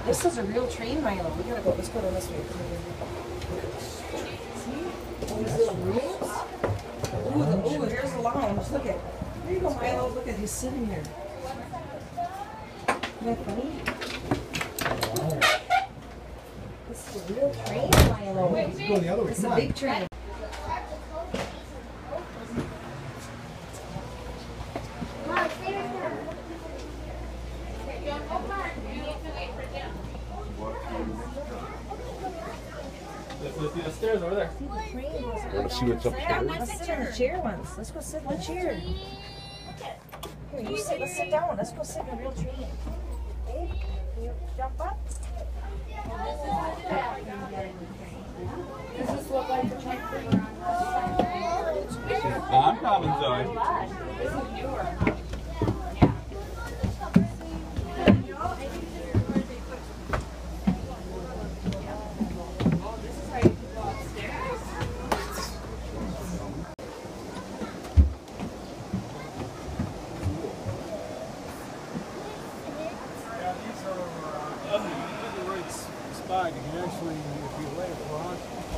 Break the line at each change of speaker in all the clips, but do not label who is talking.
This is a real train, Milo. We gotta go. Let's go down this way. See? These little rooms. Ooh, here's the lounge. Look at. There you go, Milo. Look at he's sitting here. Isn't that funny? This is a real train, Milo.
Let's go the other way.
It's a big train.
Let's see the stairs over there.
Want to see what's upstairs?
Let's sit in the chair once. Let's go sit in the chair. Here, you sit. Let's sit down. Let's go sit in a real train. Okay? Can you jump up? Does this look like the train?
I'm coming, Zoe.
This is newer.
You can actually, if you lay it across,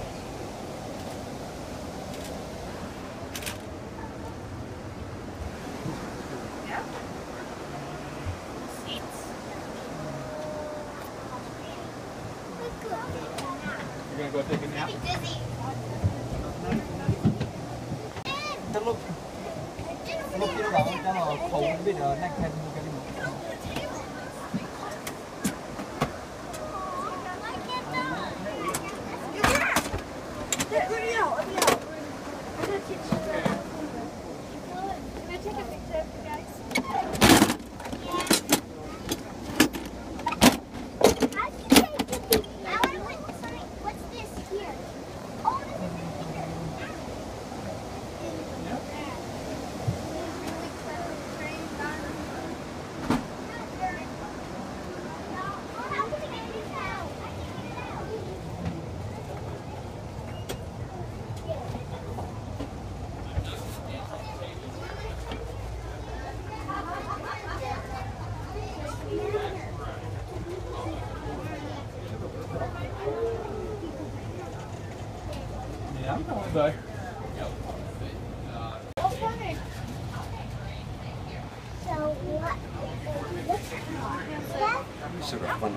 You're gonna go take a nap?
Lúc kia bảo cho nó khổ bây giờ nách thêm một cái
Yeah, I'm going back.
sort of fun.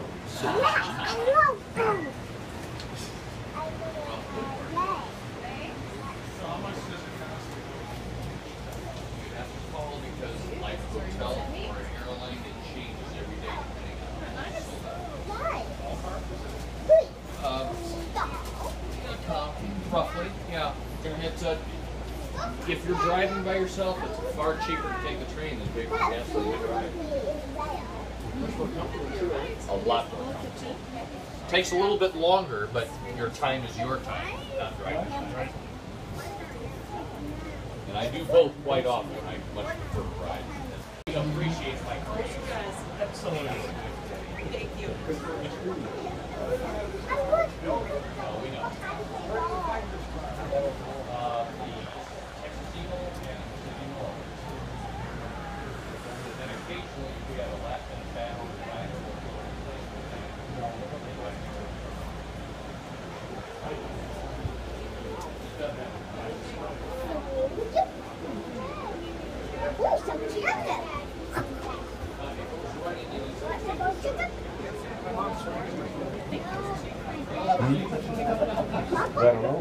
Roughly, yeah. You're gonna have to. If you're driving by yourself, it's far cheaper to take the train than pay for gasoline to drive. A lot more comfortable. Takes a little bit longer, but your time is your time, not driving. And I do both quite often. I much prefer to ride. I appreciate my car. Absolutely.
Thank you.
Oh, we know. The Texas Eagle and Pacific North. Then occasionally we have a left and a back on the right.
I don't know.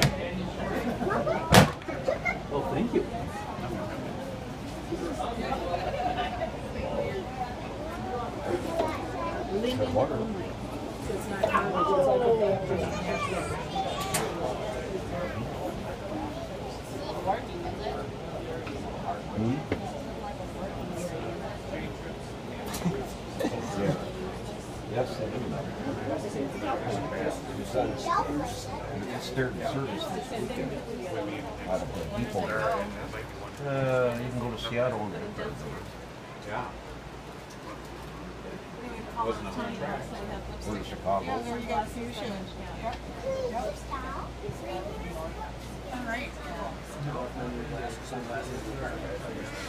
Well, thank you.
Water. Yes, I do. Your son's stairs service this weekend out of the depot. You can go to Seattle.
Yeah. Wasn't on track.
Or to Chicago.
You got fusion. Yep. All right.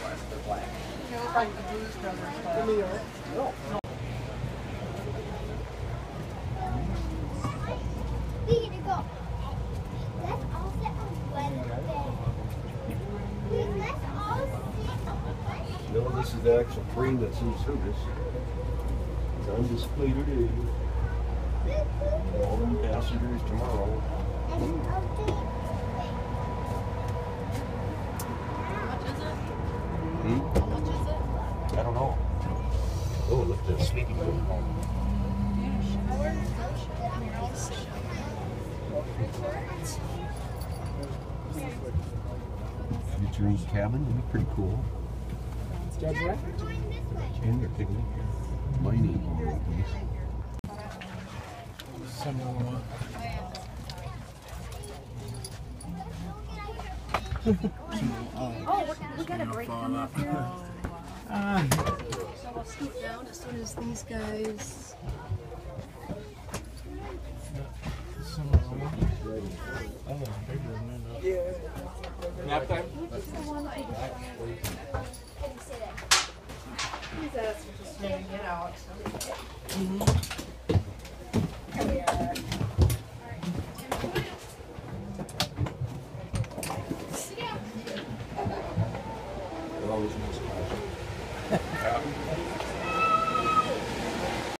You look like the Blues Brothers.
the actual train that's in service. It's on display today. All them passengers tomorrow. I don't know. Oh, look at the sleeping room. Future cabin would be pretty cool. And they're taking mining all over the place.
Oh, we got a break coming up here.
So I'll scoot down as soon as these guys.
Nap time?
He's asking to get out.